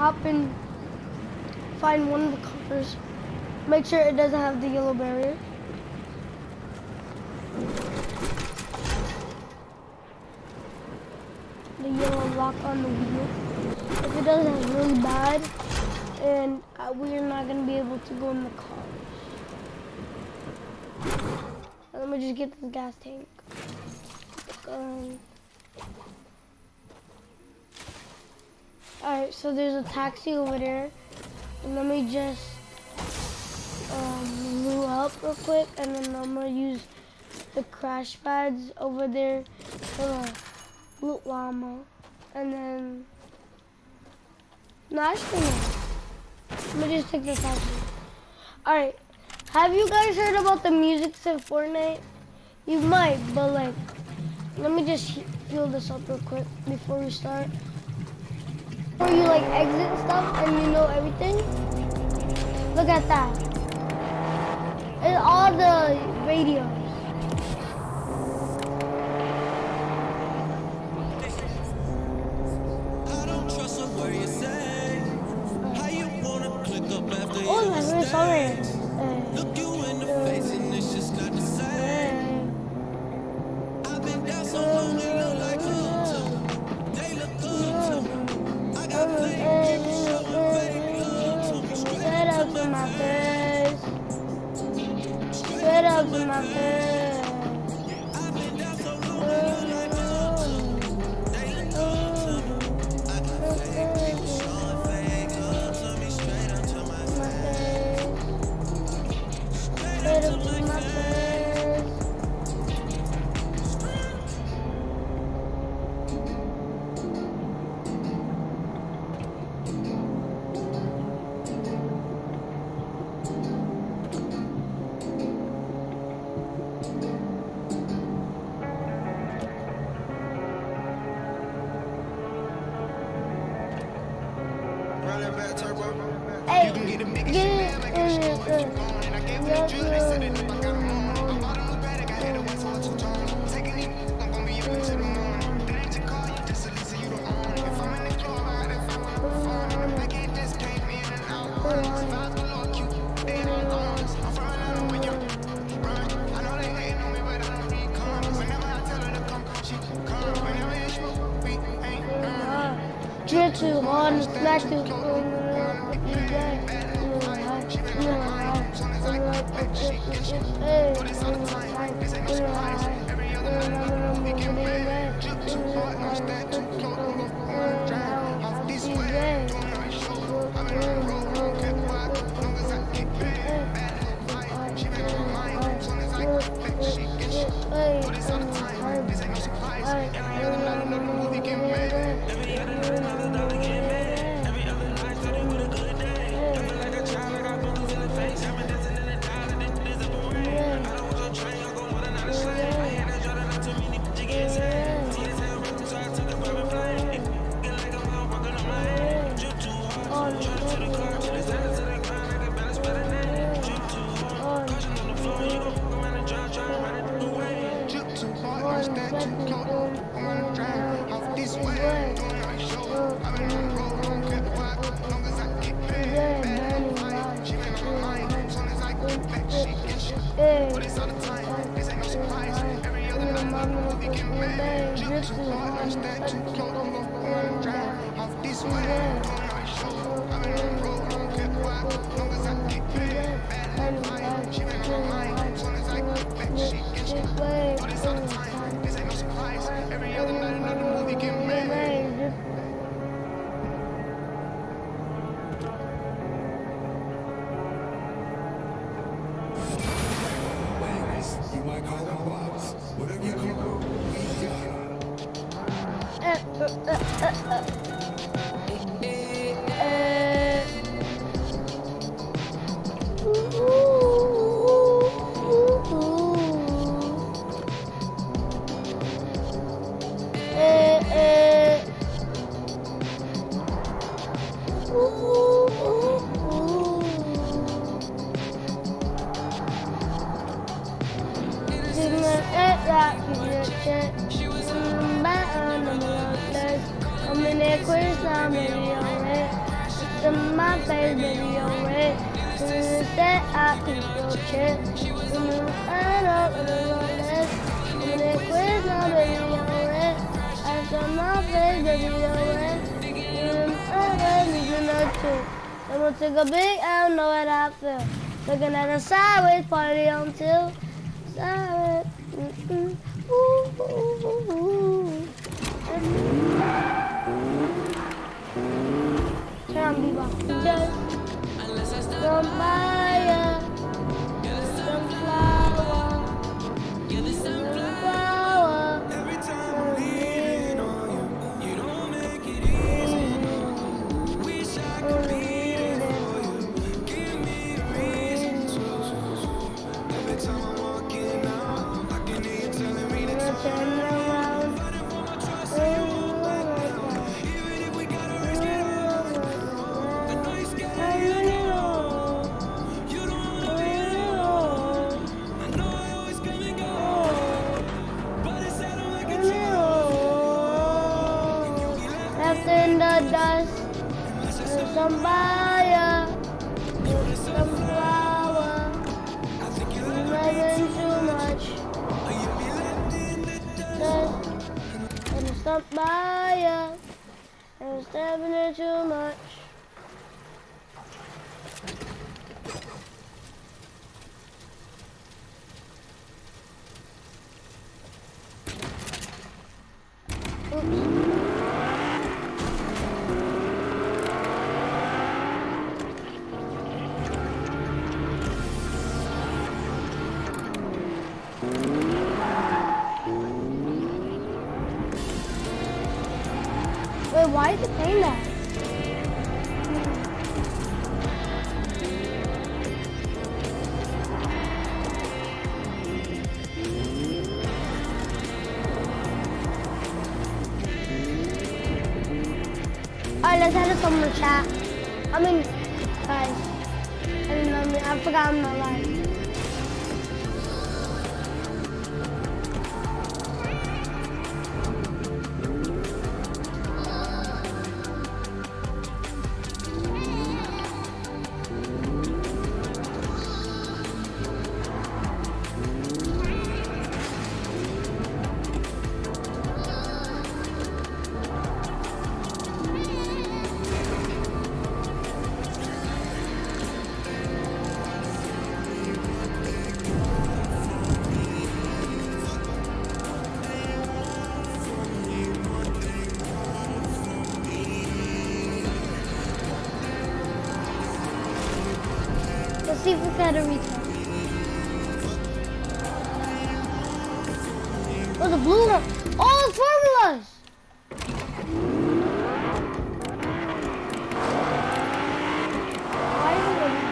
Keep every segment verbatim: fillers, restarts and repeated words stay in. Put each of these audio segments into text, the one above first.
hop and find one of the cars. Make sure it doesn't have the yellow barrier. The yellow lock on the wheel. If it does, it's really bad, and uh, we're not gonna be able to go in the cars. Let me just get this gas tank. Um, Alright, so there's a taxi over there. And let me just um, lure up real quick, and then I'm gonna use the crash pads over there for the loot llama. And then, no, actually no. Let me just take the taxi. Alright, have you guys heard about the music in Fortnite? You might, but like, let me just heal this up real quick before we start. Before you like exit stuff and you know everything, look at that. It's all the radios. Oh, my favorite song is Look you in the face and it's just not the same. I've been down so long it look like home too. They look good too. I got fake people showing fake love to me. Straight up to my face. Straight up to my face. I've been down so long it look like home too. They look good too. I got fake people showing fake love to me. Straight up to my face. Straight up to my face. Hey, you can get a big shit now, like a show if you want. And I gave it a drill, they said it if I got home. My bottom was bad, I had a one for two tone. Taking it, I'm gonna be up until the morning. That ain't your car, you just a listen, you don't own it. If I'm in the club, I if I want to perform. Like it just came in and out. Vibes below cute, they ain't on thorns. I'm from Atlanta when you run. I know they hating on me, but I don't need come. Whenever I tell her to come, she come. Whenever it's smoke, we ain't none. Drill too hard and smash too hard. my face, baby, you're red. Instead, I keep your chest. When you stand up and you don't let. When they quit, now, baby, you're red. I saw my face, baby, you're red. And I let me do that too. I'm gonna take a big L, know what I feel. Looking at a sideways party until sideways. Mm-mm. Ooh, ooh, ooh, ooh. Turn bebop. Just some fire, some flower, some flower. Every time I'm leaning on you, you don't make it easy. Wish I could be there for you. Give me a reason to. Every time I'm walking out, I can hear you telling me to turn around. Fighting for my trust, so you won't back down. Even if we gotta risk it all. I know you're scared of you know. You don't wanna be alone. I know I always come and go, but it's out of my control. Left in the dust, there's some fire, there's some flower. Nothing too much. Dust, and there's some fire, and it's never too much. Oops. Wait, why is it saying that? Alright, let's have some more chat. I mean, guys. I mean, I, mean, I forgot I'm not live. Let's see if we can get a return. Oh, the blue one. Oh, the formulas! Why is it?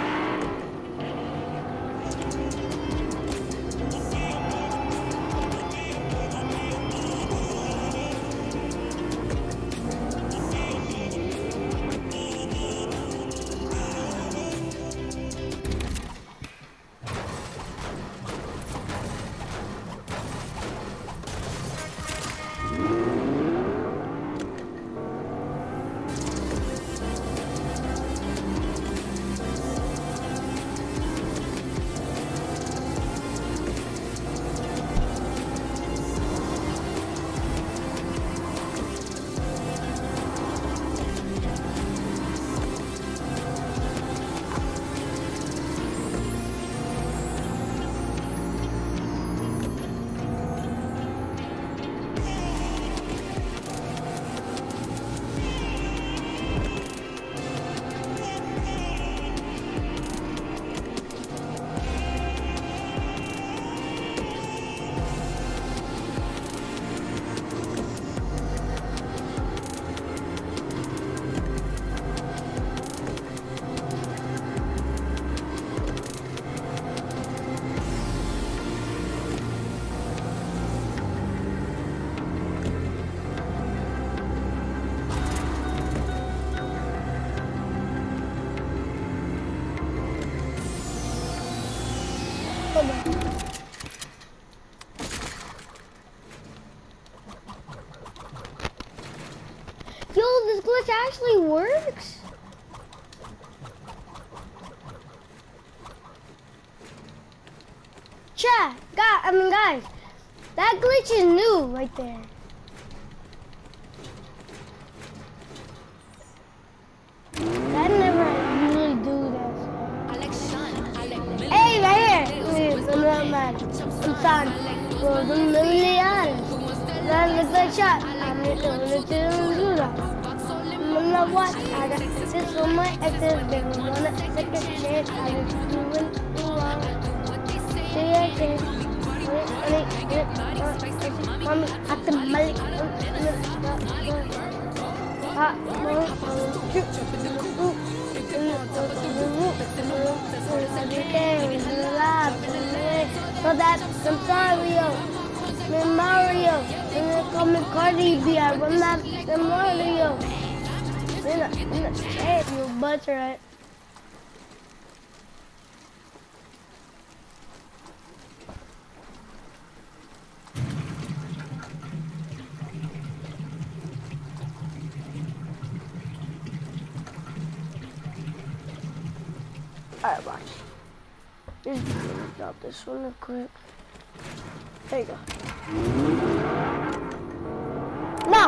Yo, this glitch actually works. Chat, God, I mean guys, that glitch is new right there. That never usually do that. Hey, right here. Please, I'm not mad. I'm sorry. Well, the million honest. That's a good shot. I'm just going to do that. I'm not what? I got this on my exes. They don't want a second chance. I just doing wrong. See, I can't. Mommy, I can make it. So that I'm Mario, I'm Mario, and they call me Cardi B. I run that I'm Mario. In a, in a, hey, you butter it. Alright, watch. Just drop this one real quick. There you go. Now!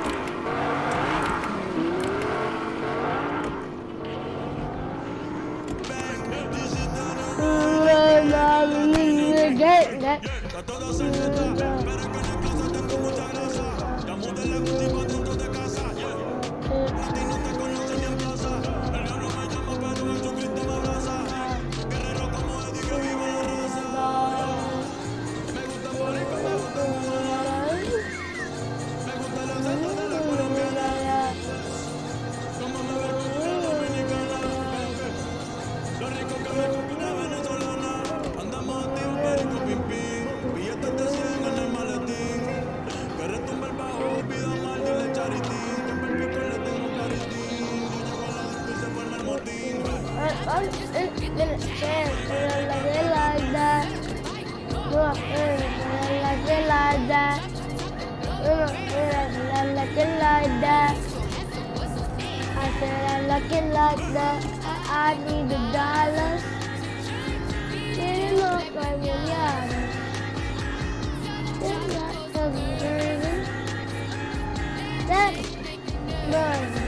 Looking like that, I need the dollars. Didn't look like millions. Didn't look like millions. That money.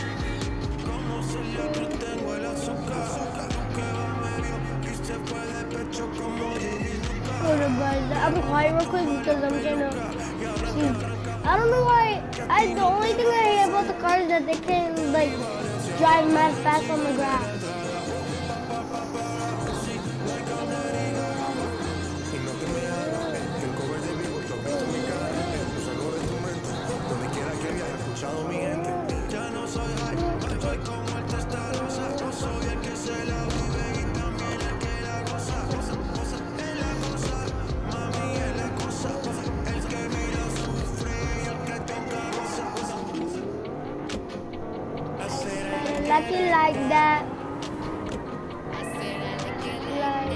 I'm quiet real quick because I'm trying to see. I don't know why. I the only thing I hear about the cars is that they can like drive mad fast on the grass. Lucky like that. Like that.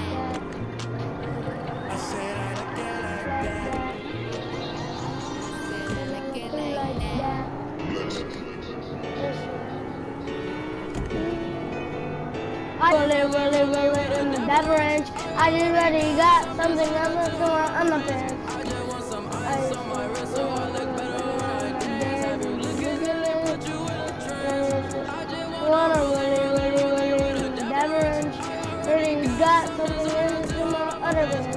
Like that. I live, really, really in the beverage. I just already got something I'm not sure on the pants. Wanna really, really, really in the beverage. Really got something in my other bed.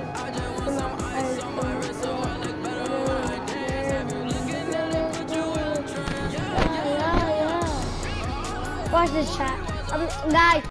Watch this chat. Um, guys,